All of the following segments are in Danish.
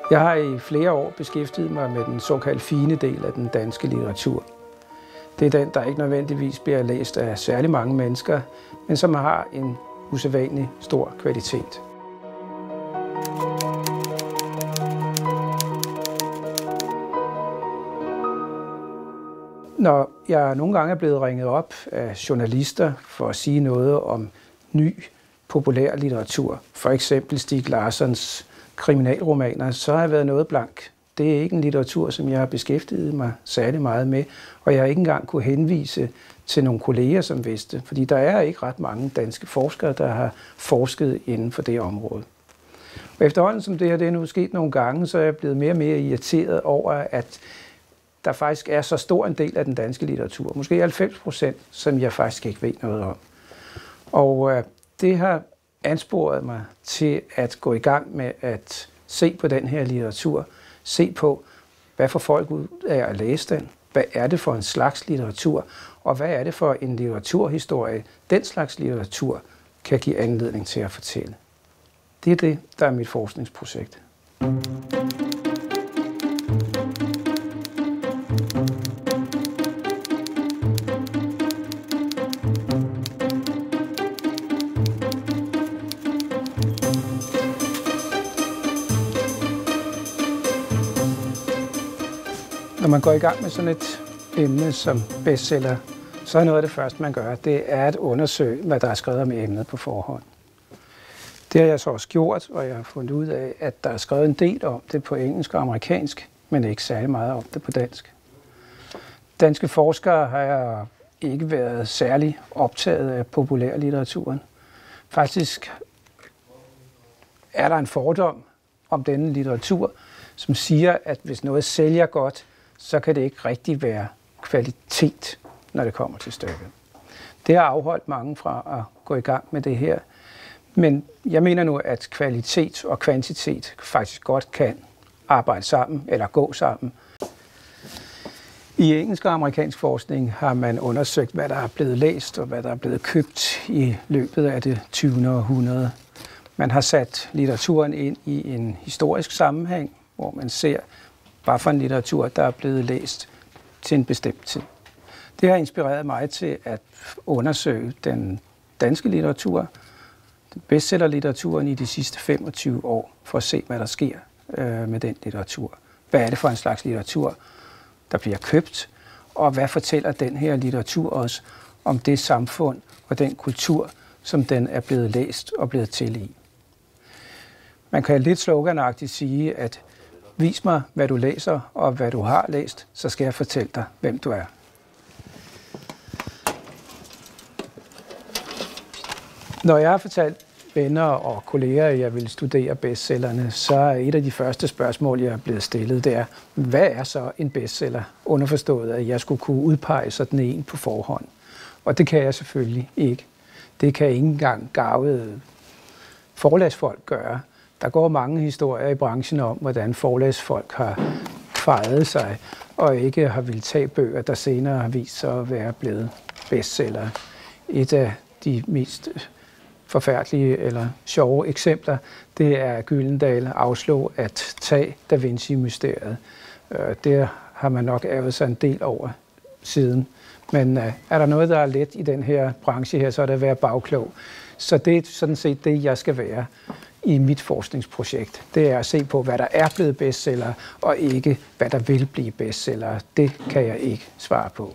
Jeg har i flere år beskæftiget mig med den såkaldt fine del af den danske litteratur. Det er den, der ikke nødvendigvis bliver læst af særlig mange mennesker, men som har en usædvanlig stor kvalitet. Når jeg nogle gange er blevet ringet op af journalister for at sige noget om ny, populær litteratur, for eksempel Stieg Larssons kriminalromaner, så har jeg været noget blank. Det er ikke en litteratur, som jeg har beskæftiget mig særlig meget med, og jeg har ikke engang kunne henvise til nogle kolleger, som vidste, fordi der er ikke ret mange danske forskere, der har forsket inden for det område. Og efterhånden som det her det er nu sket nogle gange, så er jeg blevet mere og mere irriteret over, at der faktisk er så stor en del af den danske litteratur, måske 90%, som jeg faktisk ikke ved noget om. Og det har ansporet mig til at gå i gang med at se på den her litteratur, se på, hvad får folk ud af at læse den, hvad er det for en slags litteratur, og hvad er det for en litteraturhistorie, den slags litteratur kan give anledning til at fortælle. Det er det, der er mit forskningsprojekt. Når man går i gang med sådan et emne som bestseller, så er noget af det første, man gør, det er at undersøge, hvad der er skrevet om emnet på forhånd. Det har jeg så også gjort, og jeg har fundet ud af, at der er skrevet en del om det på engelsk og amerikansk, men ikke særlig meget om det på dansk. Danske forskere har ikke været særlig optaget af populærlitteraturen. Faktisk er der en fordom om denne litteratur, som siger, at hvis noget sælger godt, så kan det ikke rigtig være kvalitet, når det kommer til stykket. Det har afholdt mange fra at gå i gang med det her. Men jeg mener nu, at kvalitet og kvantitet faktisk godt kan arbejde sammen eller gå sammen. I engelsk og amerikansk forskning har man undersøgt, hvad der er blevet læst og hvad der er blevet købt i løbet af det 20. århundrede. Man har sat litteraturen ind i en historisk sammenhæng, hvor man ser, hvad for en litteratur, der er blevet læst til en bestemt tid. Det har inspireret mig til at undersøge den danske litteratur, bestsellerlitteraturen i de sidste 25 år, for at se, hvad der sker med den litteratur. Hvad er det for en slags litteratur, der bliver købt, og hvad fortæller den her litteratur os om det samfund og den kultur, som den er blevet læst og blevet til i. Man kan lidt sloganagtigt sige, at vis mig, hvad du læser og hvad du har læst, så skal jeg fortælle dig, hvem du er. Når jeg har fortalt venner og kolleger, at jeg vil studere bestsellerne, så er et af de første spørgsmål, jeg er blevet stillet, det er, hvad er så en bestseller? Underforstået, at jeg skulle kunne udpege sådan en på forhånd. Og det kan jeg selvfølgelig ikke. Det kan ikke engang garvede forlagsfolk gøre. Der går mange historier i branchen om, hvordan forlagsfolk har kvaret sig og ikke har ville tage bøger, der senere har vist sig at være blevet bestsellere. Et af de mest forfærdelige eller sjove eksempler, det er Gyldendal afslog at tage Da Vinci-mysteriet. Det har man nok ærget sig en del over siden. Men er der noget, der er let i den her branche her, så er det at være bagklog. Så det er sådan set det, jeg skal være i mit forskningsprojekt. Det er at se på, hvad der er blevet bestseller, og ikke hvad der vil blive bestseller. Det kan jeg ikke svare på.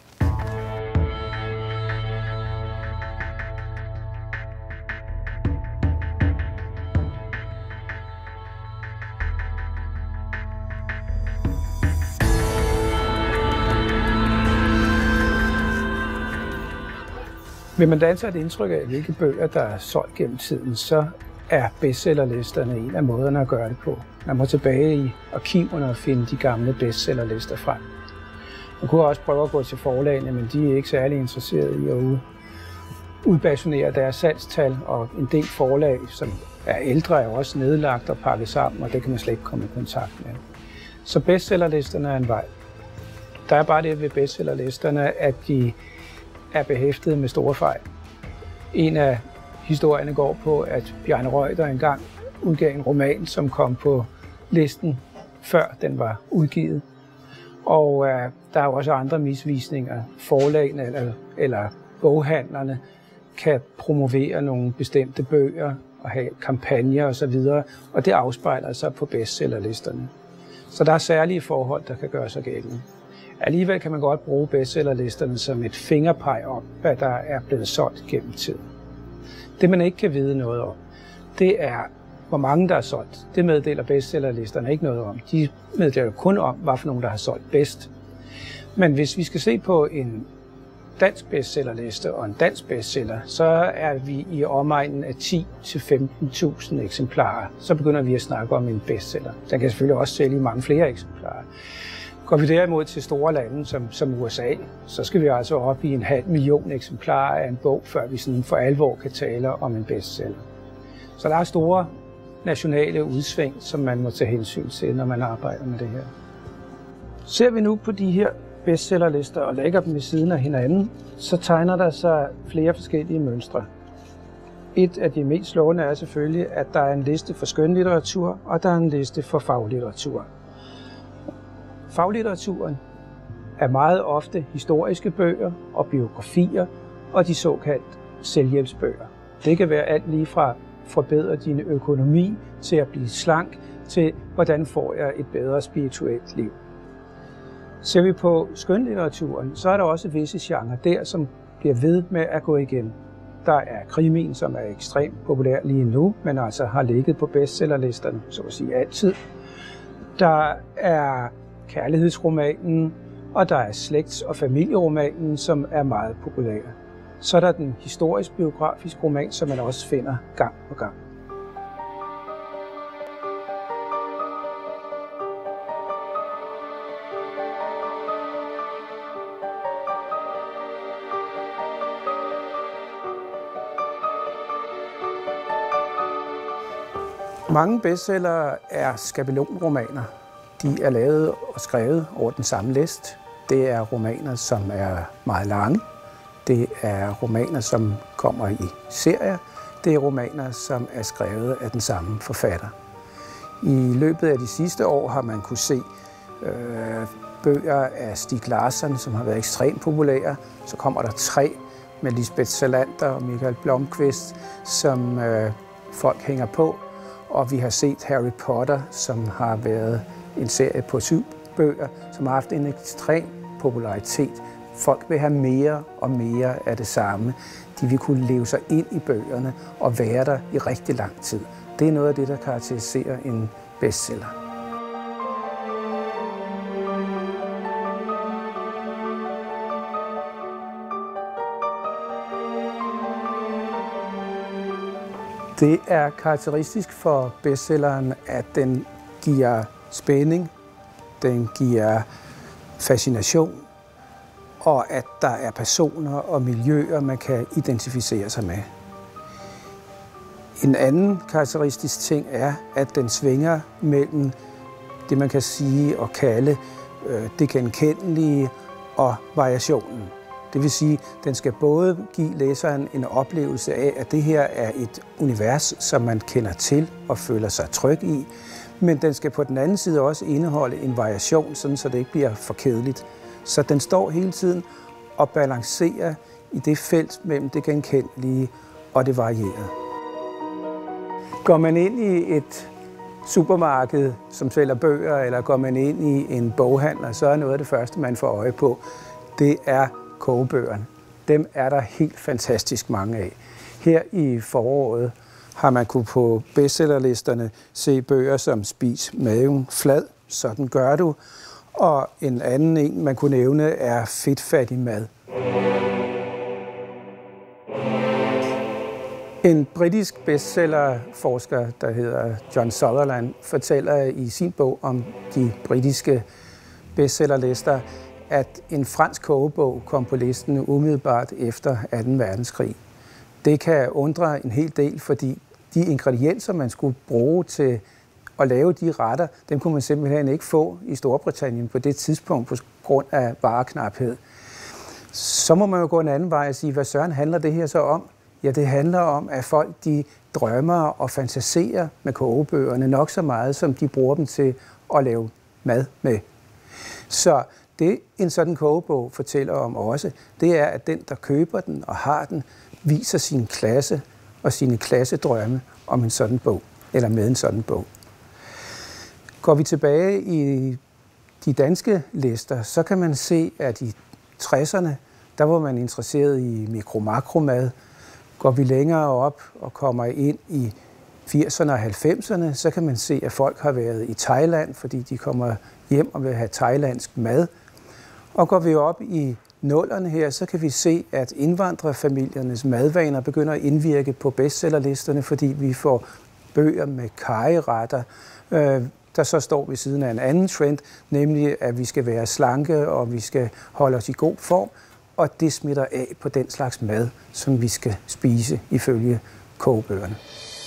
Vil man danne sig et indtryk af, hvilke bøger, der er solgt gennem tiden, så er bestsellerlisterne en af måderne at gøre det på. Man må tilbage i arkiverne og finde de gamle bestsellerlister frem. Man kunne også prøve at gå til forlagene, men de er ikke særlig interesserede i at udbasunere deres salgstal, og en del forlag, som er ældre, er også nedlagt og pakket sammen, og det kan man slet ikke komme i kontakt med. Så bestsellerlisterne er en vej. Der er bare det ved bestsellerlisterne, at de er behæftet med store fejl. En af historierne går på, at Bjarne Reuter engang udgav en roman, som kom på listen, før den var udgivet. Og der er også andre misvisninger. Forlagene eller boghandlerne kan promovere nogle bestemte bøger og have kampagner osv., og det afspejler sig på bestsellerlisterne. Så der er særlige forhold, der kan gøre sig gældende. Alligevel kan man godt bruge bestsellerlisterne som et fingerpeg om, hvad der er blevet solgt gennem tiden. Det man ikke kan vide noget om, det er, hvor mange der er solgt. Det meddeler bestsellerlisterne ikke noget om. De meddeler kun om, hvad for nogen, der har solgt bedst. Men hvis vi skal se på en dansk bestsellerliste og en dansk bestseller, så er vi i omegnen af 10 til 15.000 eksemplarer. Så begynder vi at snakke om en bestseller. Den kan selvfølgelig også sælge mange flere eksemplarer. Går vi derimod til store lande som USA, så skal vi altså op i 500.000 eksemplarer af en bog, før vi sådan for alvor kan tale om en bestseller. Så der er store nationale udsving, som man må tage hensyn til, når man arbejder med det her. Ser vi nu på de her bestsellerlister og lægger dem ved siden af hinanden, så tegner der sig flere forskellige mønstre. Et af de mest slående er selvfølgelig, at der er en liste for skønlitteratur, og der er en liste for faglitteratur. Faglitteraturen er meget ofte historiske bøger og biografier og de såkaldt selvhjælpsbøger. Det kan være alt lige fra forbedre din økonomi til at blive slank, til hvordan får jeg et bedre spirituelt liv. Ser vi på skønlitteraturen, så er der også visse genrer der, som bliver ved med at gå igen. Der er krimien, som er ekstremt populær lige nu, men altså har ligget på bestsellerlisterne, så at sige altid. Der er kærlighedsromanen, og der er slægts- og familieromanen, som er meget populær. Så er der den historisk-biografiske roman, som man også finder gang på gang. Mange bestsellere er skabelonromaner. De er lavet og skrevet over den samme læst. Det er romaner, som er meget lange. Det er romaner, som kommer i serier. Det er romaner, som er skrevet af den samme forfatter. I løbet af de sidste år har man kunne se bøger af Stieg Larsson, som har været ekstremt populære. Så kommer der 3 med Lisbeth Salander og Michael Blomqvist, som folk hænger på. Og vi har set Harry Potter, som har været en serie på 7 bøger, som har haft en ekstrem popularitet. Folk vil have mere og mere af det samme. De vil kunne leve sig ind i bøgerne og være der i rigtig lang tid. Det er noget af det, der karakteriserer en bestseller. Det er karakteristisk for bestselleren, at den giver spænding, den giver fascination, og at der er personer og miljøer, man kan identificere sig med. En anden karakteristisk ting er, at den svinger mellem det, man kan sige og kalde det genkendelige og variationen. Det vil sige, at den skal både give læseren en oplevelse af, at det her er et univers, som man kender til og føler sig tryg i, men den skal på den anden side også indeholde en variation, sådan så det ikke bliver for kedeligt. Så den står hele tiden og balancerer i det felt mellem det genkendelige og det varierede. Går man ind i et supermarked, som sælger bøger, eller går man ind i en boghandler, så er noget af det første, man får øje på, det er kogebøgerne. Dem er der helt fantastisk mange af. Her i foråret har man kunnet på bestsellerlisterne se bøger som Spis maven flad, sådan gør du, og en anden en, man kunne nævne, er Fedtfattig mad. En britisk bestsellerforsker, der hedder John Sutherland, fortæller i sin bog om de britiske bestsellerlister, at en fransk kogebog kom på listen umiddelbart efter 2. verdenskrig. Det kan undre en hel del, fordi de ingredienser, man skulle bruge til at lave de retter, dem kunne man simpelthen ikke få i Storbritannien på det tidspunkt på grund af vareknaphed. Så må man jo gå en anden vej og sige, hvad søren handler det her så om? Ja, det handler om, at folk de drømmer og fantaserer med kogebøgerne nok så meget, som de bruger dem til at lave mad med. Så det en sådan kogebog fortæller om også, det er, at den, der køber den og har den, viser sin klasse og sine klassedrømme om en sådan bog, eller med en sådan bog. Går vi tilbage i de danske lister, så kan man se, at i 60'erne, der var man interesseret i mikro-makromad. Går vi længere op og kommer ind i 80'erne og 90'erne, så kan man se, at folk har været i Thailand, fordi de kommer hjem og vil have thailandsk mad. Og går vi op i 00'erne her, så kan vi se, at indvandrerfamiliernes madvaner begynder at indvirke på bestsellerlisterne, fordi vi får bøger med karryretter, der så står ved siden af en anden trend, nemlig at vi skal være slanke og vi skal holde os i god form, og det smitter af på den slags mad, som vi skal spise ifølge kogebøgerne.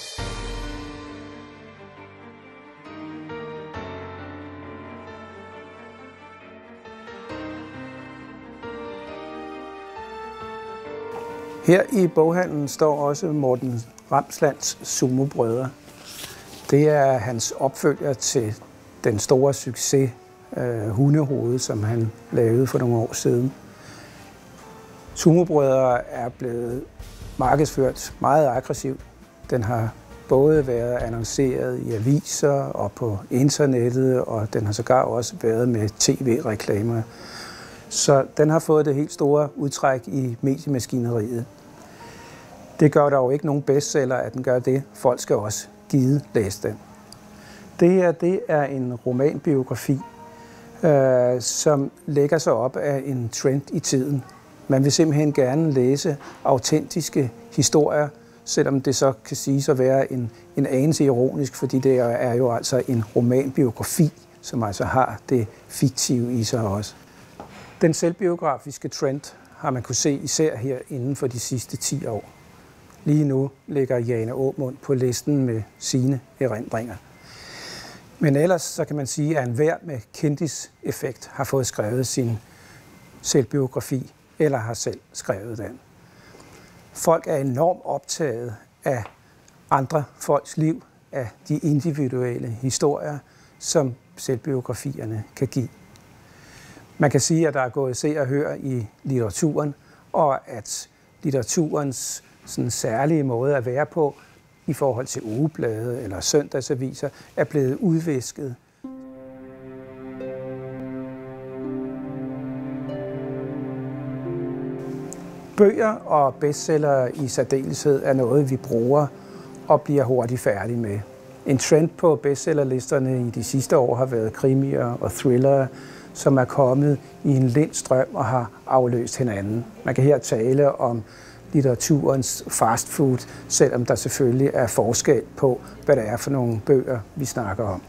Her i boghandlen står også Morten Ramslands Sumobrødre. Det er hans opfølger til den store succes Hundehoved, som han lavede for nogle år siden. Sumobrødre er blevet markedsført meget aggressivt. Den har både været annonceret i aviser og på internettet, og den har sågar også været med tv-reklamer. Så den har fået det helt store udtræk i mediemaskineriet. Det gør dog ikke nogen bestseller, at den gør det. Folk skal også givet læse den. Det her, det er en romanbiografi, som lægger sig op af en trend i tiden. Man vil simpelthen gerne læse autentiske historier, selvom det så kan siges at være en anelse ironisk, fordi det er jo altså en romanbiografi, som altså har det fiktive i sig også. Den selvbiografiske trend har man kunne se især her inden for de sidste 10 år. Lige nu ligger Jane Aamund på listen med sine erindringer. Men ellers så kan man sige, at enhver med kendiseffekt har fået skrevet sin selvbiografi, eller har selv skrevet den. Folk er enormt optaget af andre folks liv, af de individuelle historier, som selvbiografierne kan give. Man kan sige, at der er gået se og hør i litteraturen, og at litteraturens sådan særlige måde at være på i forhold til ugeblade eller søndagsaviser er blevet udvisket. Bøger og bestsellere i særdeleshed er noget, vi bruger og bliver hurtigt færdige med. En trend på bestsellerlisterne i de sidste år har været krimier og thrillere, som er kommet i en lind strøm og har afløst hinanden. Man kan her tale om litteraturens fastfood, selvom der selvfølgelig er forskel på, hvad det er for nogle bøger, vi snakker om.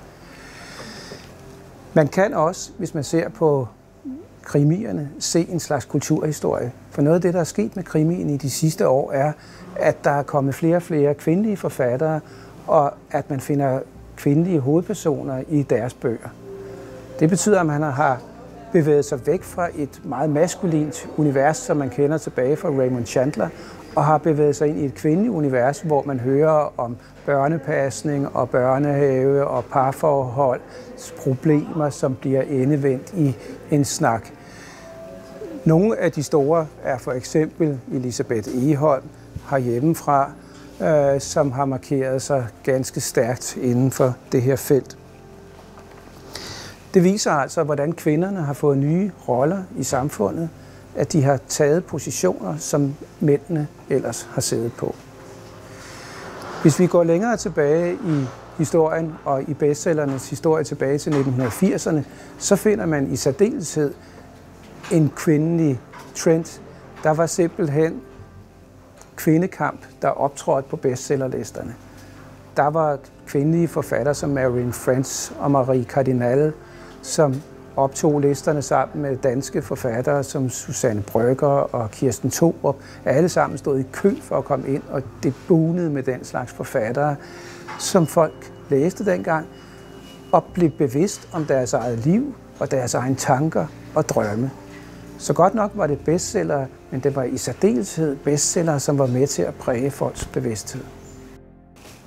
Man kan også, hvis man ser på krimierne, se en slags kulturhistorie. For noget af det, der er sket med krimien i de sidste år, er, at der er kommet flere og flere kvindelige forfattere, og at man finder kvindelige hovedpersoner i deres bøger. Det betyder, at man har bevæget sig væk fra et meget maskulint univers, som man kender tilbage fra Raymond Chandler, og har bevæget sig ind i et kvindeligt univers, hvor man hører om børnepasning og børnehave og parforholdsproblemer, som bliver endevendt i en snak. Nogle af de store er for eksempel Elisabeth Egholm herhjemmefra, som har markeret sig ganske stærkt inden for det her felt. Det viser altså, hvordan kvinderne har fået nye roller i samfundet, at de har taget positioner, som mændene ellers har siddet på. Hvis vi går længere tilbage i historien og i bestsellernes historie tilbage til 1980'erne, så finder man i særdeleshed en kvindelig trend. Der var simpelthen kvindekamp, der optrådte på bestsellerlisterne. Der var kvindelige forfattere som Marianne French og Marie Cardinal, som optog listerne sammen med danske forfattere som Susanne Brøgger og Kirsten Thorup. Alle sammen stod i kø for at komme ind, og det bugnede med den slags forfattere, som folk læste dengang, og blev bevidst om deres eget liv og deres egne tanker og drømme. Så godt nok var det bestseller, men det var i særdeleshed bestseller, som var med til at præge folks bevidsthed.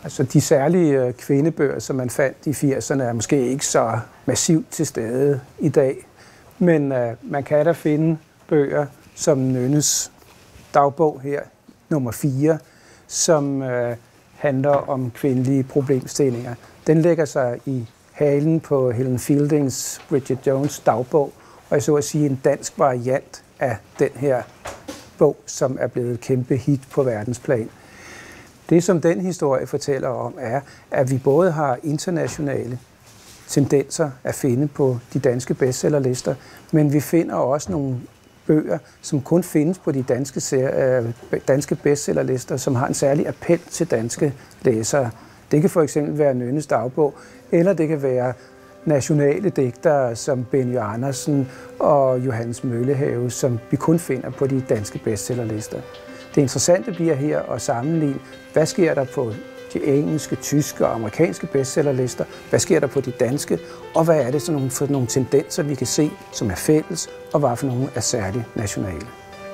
Altså de særlige kvindebøger, som man fandt i 80'erne, er måske ikke så massivt til stede i dag. Men man kan da finde bøger som Nynnes dagbog her, nummer 4, som handler om kvindelige problemstillinger. Den lægger sig i halen på Helen Fieldings Bridget Jones dagbog, og jeg så at sige en dansk variant af den her bog, som er blevet et kæmpe hit på verdensplan. Det, som den historie fortæller om, er, at vi både har internationale tendenser at finde på de danske bestsellerlister, men vi finder også nogle bøger, som kun findes på de danske bestsellerlister, som har en særlig appel til danske læsere. Det kan for eksempel være Nynnes dagbog, eller det kan være nationale digtere som Benny Andersen og Johannes Møllehave, som vi kun finder på de danske bestsellerlister. Det interessante bliver her at sammenligne, hvad sker der på de engelske, tyske og amerikanske bestsellerlister, hvad sker der på de danske, og hvad er det for nogle tendenser, vi kan se, som er fælles, og hvad for nogle er særligt nationale.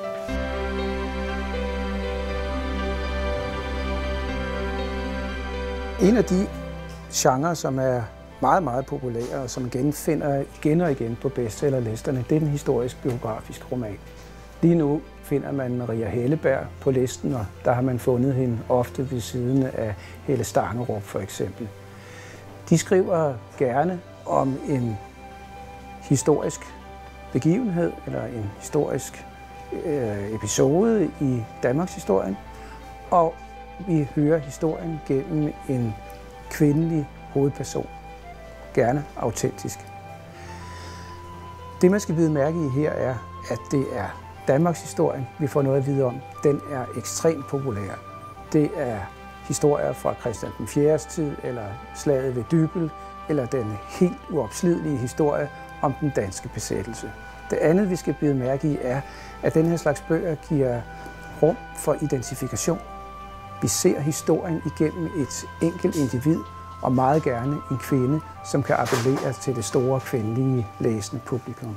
En af de genrer, som er meget, meget populære, og som genfinder igen og igen på bestsellerlisterne, det er den historisk-biografiske roman. Lige nu finder man Maria Helleberg på listen, og der har man fundet hende ofte ved siden af Helle Stangerup for eksempel. De skriver gerne om en historisk begivenhed eller en historisk episode i Danmarks historie, og vi hører historien gennem en kvindelig hovedperson, gerne autentisk. Det man skal bide mærke i her er, at det er Danmarks historie, vi får noget at vide om. Den er ekstremt populær. Det er historier fra Christian den 4. tid, eller slaget ved Dybbøl, eller den helt uopslidelige historie om den danske besættelse. Det andet, vi skal bide mærke i, er, at den her slags bøger giver rum for identifikation. Vi ser historien igennem et enkelt individ, og meget gerne en kvinde, som kan appellere til det store kvindelige læsende publikum.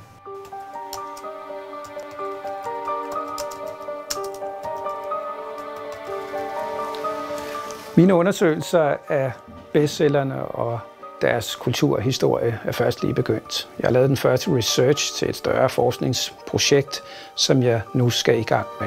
Mine undersøgelser af bestsellerne og deres kulturhistorie er først lige begyndt. Jeg har lavet den første research til et større forskningsprojekt, som jeg nu skal i gang med.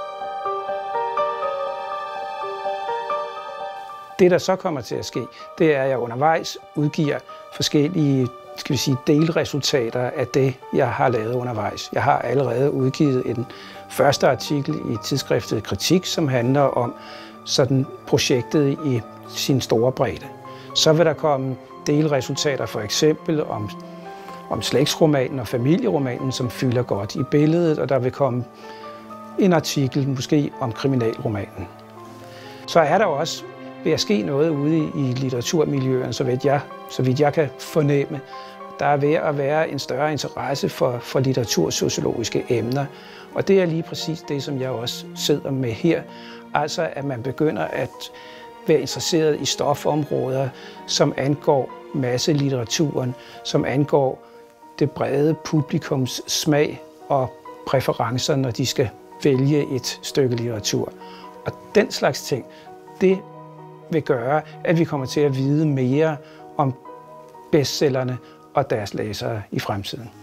Det, der så kommer til at ske, det er, at jeg undervejs udgiver forskellige delresultater af det, jeg har lavet undervejs. Jeg har allerede udgivet en første artikel i tidsskriftet Kritik, som handler om sådan projektet i sin store bredde. Så vil der komme delresultater for eksempel om slægtsromanen og familieromanen, som fylder godt i billedet, og der vil komme en artikel måske om kriminalromanen. Så er der også ved at ske noget ude i litteraturmiljøerne, så vidt jeg kan fornemme. Der er ved at være en større interesse for litteratursociologiske emner, og det er lige præcis det, som jeg også sidder med her. Altså at man begynder at være interesseret i stofområder, som angår masselitteraturen, som angår det brede publikums smag og præferencer, når de skal vælge et stykke litteratur. Og den slags ting, det vil gøre, at vi kommer til at vide mere om bestsellerne og deres læsere i fremtiden.